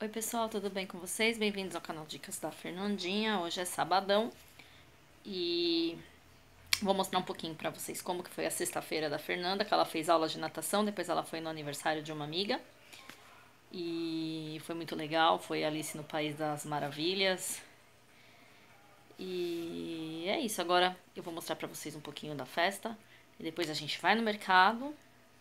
Oi pessoal, tudo bem com vocês? Bem-vindos ao canal Dicas da Fernandinha. Hoje é sabadão e vou mostrar um pouquinho pra vocês como que foi a sexta-feira da Fernanda, que ela fez aula de natação, depois ela foi no aniversário de uma amiga e foi muito legal, foi Alice no País das Maravilhas. E é isso, agora eu vou mostrar pra vocês um pouquinho da festa e depois a gente vai no mercado.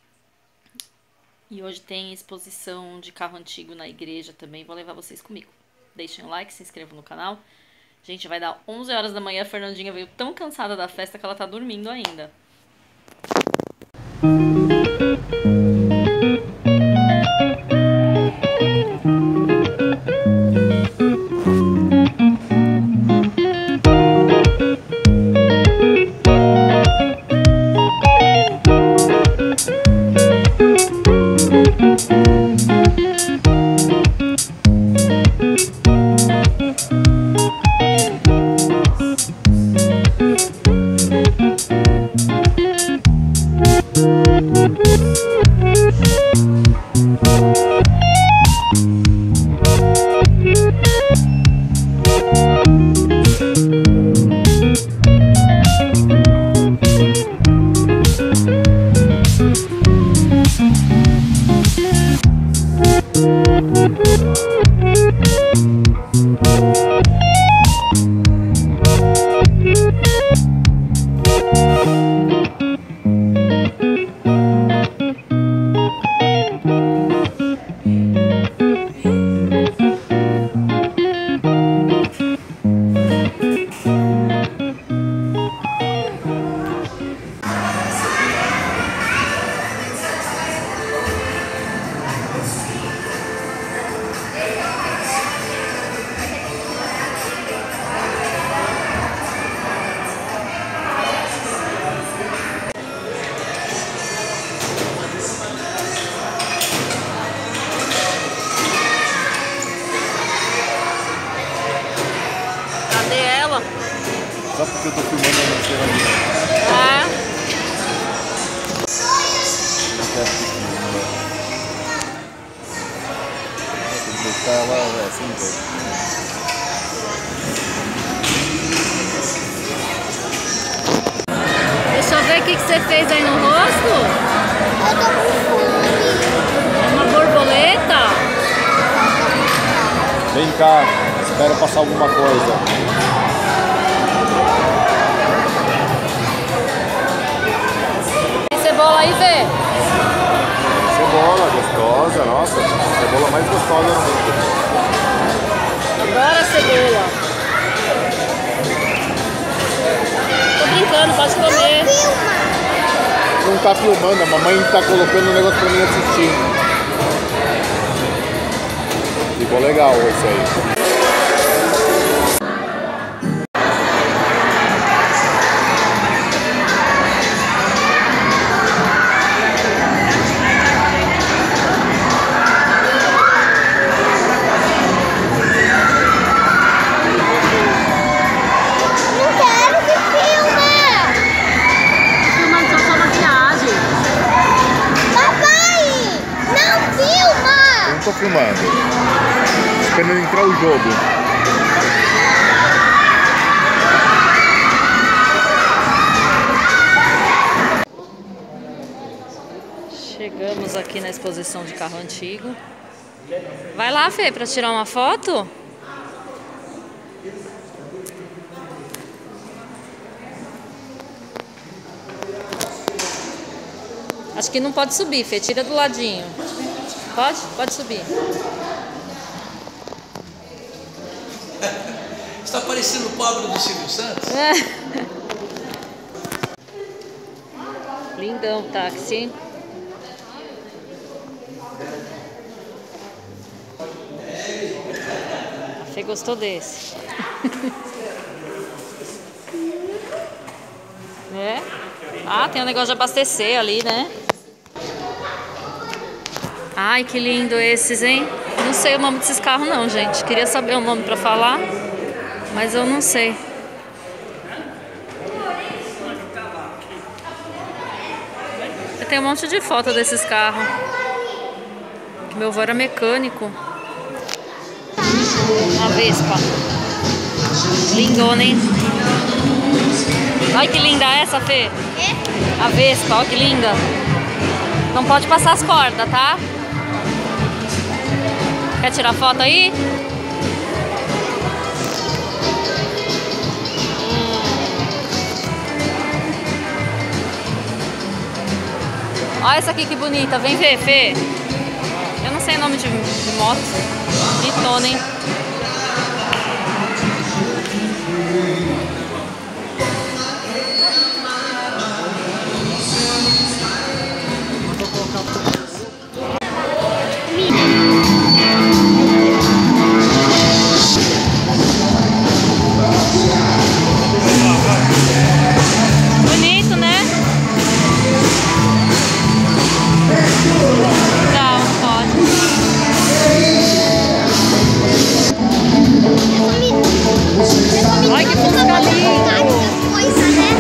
E hoje tem exposição de carro antigo na igreja também, vou levar vocês comigo. Deixem um like, se inscrevam no canal. Gente, vai dar 11 horas da manhã, a Fernandinha veio tão cansada da festa que ela tá dormindo ainda. Só porque eu tô filmando a lancheira ali. É. Não quero que filme, né? Tem que deixar ela assim, Deixa eu ver o que você fez aí no rosto. Eu tô com fome. Uma borboleta. Vem cá, espera passar alguma coisa. Cebola aí, vê. Cebola gostosa, nossa, cebola mais gostosa no mundo. Adoro a cebola. Tô brincando, pode comer. Não tá filmando, a mamãe tá colocando um negócio pra mim assistir. Ficou legal isso aí. Tô filmando, esperando entrar o jogo. Chegamos aqui na exposição de carro antigo. Vai lá, Fê, pra tirar uma foto. Acho que não pode subir, Fê, tira do ladinho. Pode? Pode subir. Está parecendo o pobre do Silvio Santos? É. Lindão o táxi. A Fê gostou desse. É? Ah, tem um negócio de abastecer ali, né? Ai, que lindo esses, hein? Não sei o nome desses carros não, gente. Queria saber o nome pra falar, mas eu não sei. Tem um monte de foto desses carros. Meu avô era mecânico. A Vespa. Lindona, hein? Olha que linda essa, Fê. A Vespa, olha que linda. Não pode passar as cordas, tá? Quer tirar foto aí? Olha essa aqui que bonita. Vem ver, Fê. Eu não sei o nome de moto. Bonitona, hein? Bonito, né? Não, pode. Olha que fusca lindo. Coisa, né?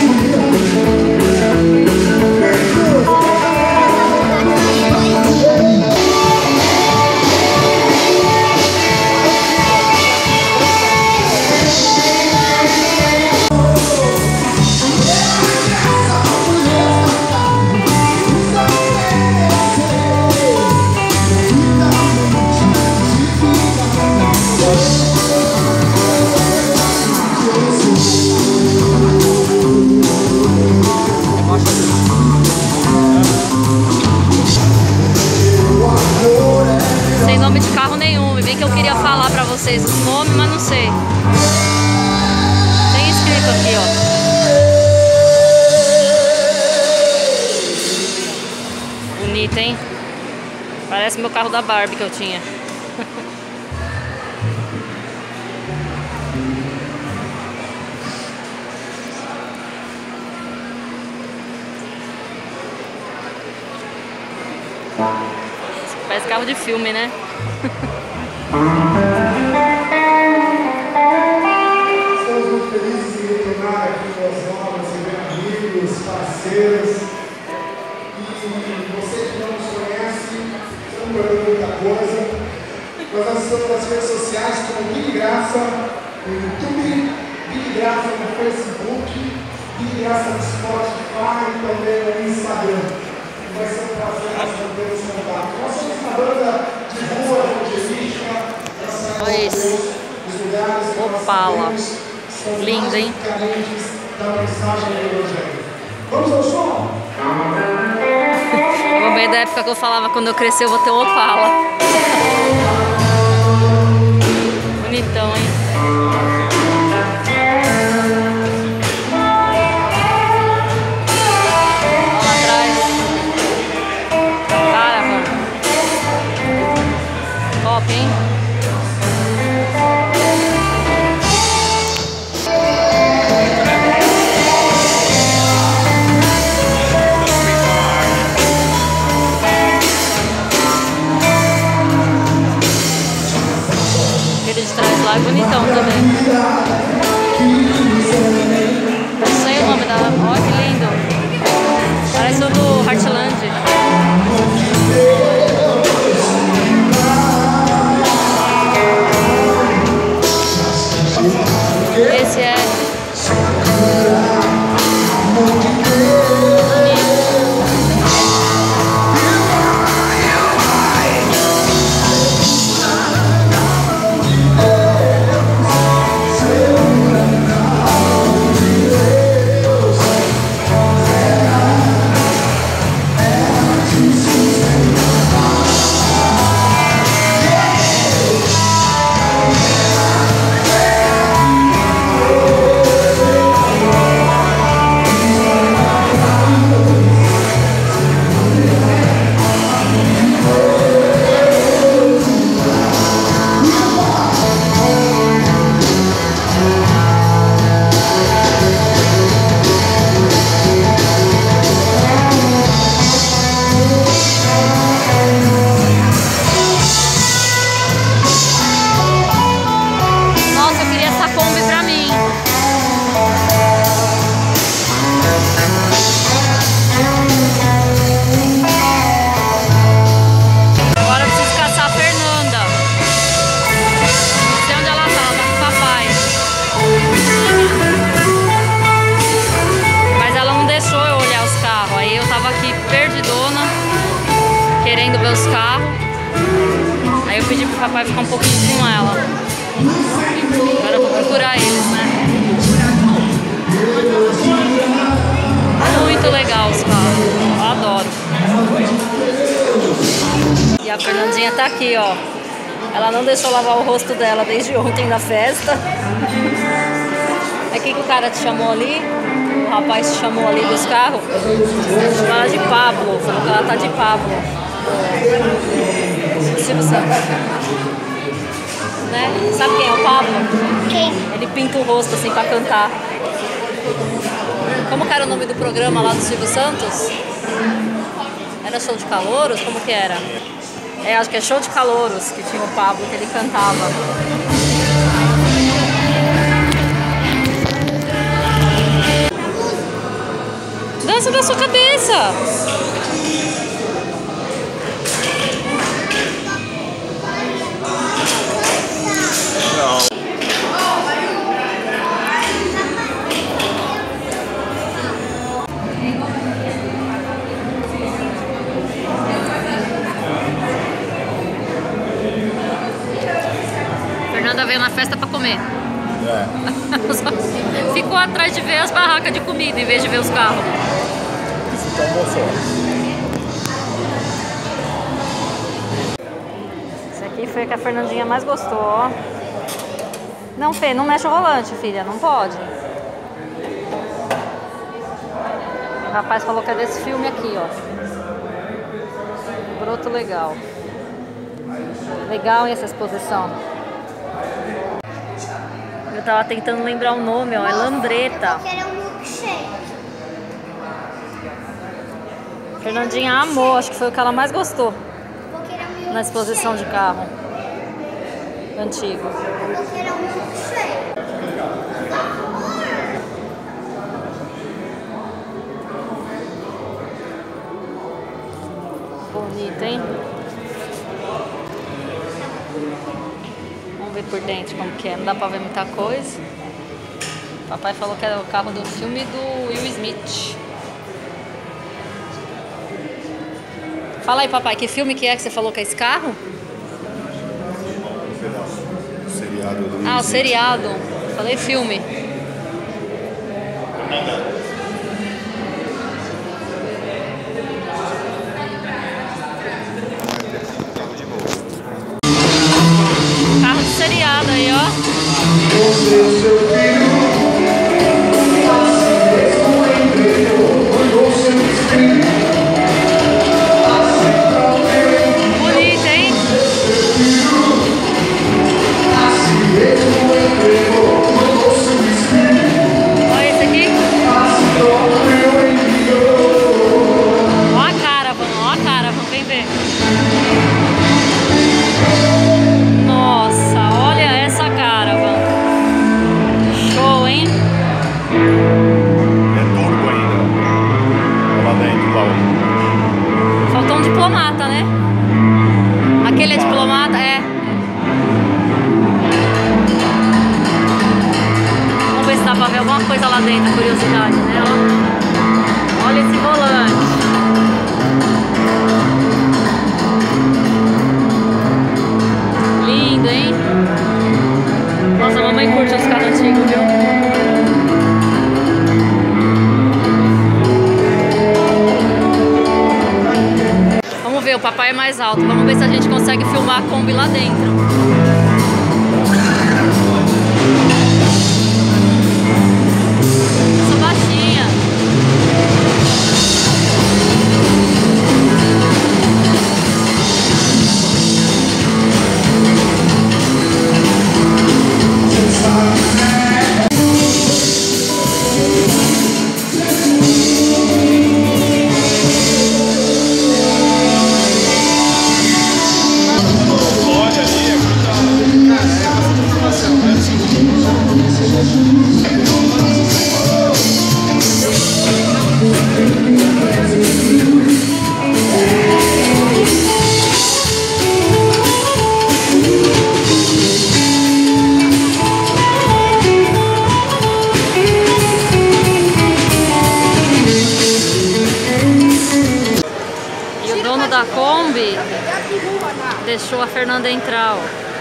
Sem nome de carro nenhum. E bem que eu queria falar pra vocês os nomes, mas não sei. Tem escrito aqui, ó. Bonito, hein? Parece meu carro da Barbie que eu tinha. Parece carro de filme, né? Estamos muito felizes em retornar aqui com as novas, receber amigos, parceiros. E você que não nos conhece, estamos perdendo muita coisa. Nós estamos nas redes sociais como Big Graça no YouTube, Big Graça no Facebook, Big Graça no Spotify e também no Instagram. Vai ser um prazer nós mantermos contato. Nós somos uma banda de rua, evangelística, Olha isso. os lugares que nós Opala. sabemos são Lindo, hein? mais carentes da mensagem do Evangelho. Vamos ao som? Eu lembrei da época que eu falava, quando eu crescer eu vou ter um Opala. Bonitão, hein? Olha lá atrás. Cara, mano. Top, hein? Aquele de trás lá é bonitão também. Não sei o nome da... Olha que lindo. Parece o do Heartland. Esse é... bonito. pedi pro papai ficar um pouquinho com ela. Agora eu vou procurar eles, né? Muito legal os carros. Eu adoro. E a Fernandinha tá aqui, ó. Ela não deixou lavar o rosto dela desde ontem na festa. É que o cara te chamou ali? O rapaz te chamou ali dos carros? Chamou ela de Pablo. Falou que ela tá de Pablo. Silvio Santos. Né? Sabe quem é o Pablo? Quem? Ele pinta o rosto assim pra cantar. Como que era o nome do programa lá do Silvio Santos? Era Show de Calouros? Como que era? É, acho que é Show de Calouros, que tinha o Pablo, que ele cantava. Dança da sua cabeça! Fernanda veio na festa pra comer. É. Ficou atrás de ver as barracas de comida em vez de ver os carros. Isso tá almoçou. Esse aqui foi o que a Fernandinha mais gostou, ó. Não, Fê, não mexe o volante, filha, não pode. O rapaz falou que é desse filme aqui, ó. Broto legal. Legal essa exposição. Eu tava tentando lembrar o nome, ó, é Lambreta. Eu quero um milkshake. Fernandinha amou, acho que foi o que ela mais gostou Eu quero um milkshake. na exposição de carro antigo. Eu quero um milkshake. Bonito, hein? Vamos ver por dentro como que é. Não dá pra ver muita coisa. Papai falou que era o carro do filme do Will Smith. Fala aí, papai, que filme que você falou que é esse carro? O seriado do Ah, o seriado. Falei filme. Carro de seriado aí, ó. Bonito, hein? Olha esse aqui. Ó a Caravan, vem ver. Nossa, olha essa Caravan. Show, hein? É turbo ainda. Lá dentro, lá. Faltou um diplomata, né? Aquele é diplomata? É. Vamos ver se dá pra ver alguma coisa lá dentro, curiosidade, né? Ó. Olha esse volante. Lindo, hein? Nossa, a mamãe curte os carros antigos, viu? Vamos ver, o papai é mais alto. Vamos ver se a gente consegue filmar a Kombi lá dentro. Sou baixinha. Olha ali, é deixou a Fernanda entrar, ó.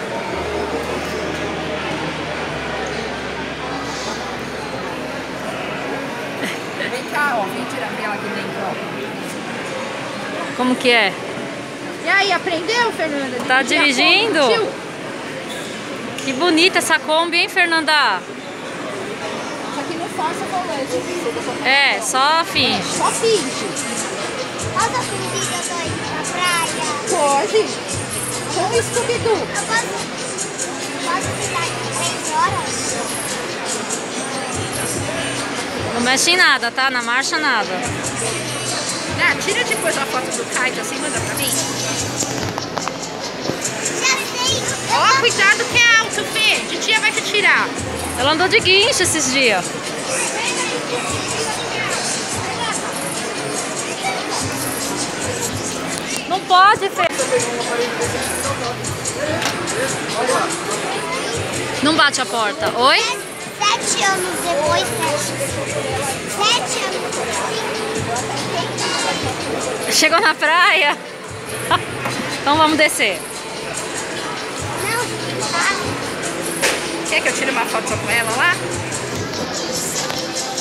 Vem cá, ó. Vem tirar ela aqui dentro, ó. Como que é? E aí, aprendeu, Fernanda? Tá dirigindo? Tio? Que bonita essa Kombi, hein, Fernanda? Só que não faça volante. É, só finge. Só finge. Posso fingir que eu tô indo pra praia? Pode. Com o Scooby-Doo. Eu posso ficar aqui 3 horas? Não mexe em nada, tá? Na marcha, nada. Ah, tira depois uma foto do kite assim, manda pra mim. Já sei. Ó, cuidado que é alto, Fê. De dia vai te tirar. Ela andou de guincho esses dias. Não pode, Fê. Não bate a porta. Oi? 7 anos depois, 7 anos depois. Chegou na praia? Então vamos descer. Não, tá. Quer que eu tire uma foto só com ela lá?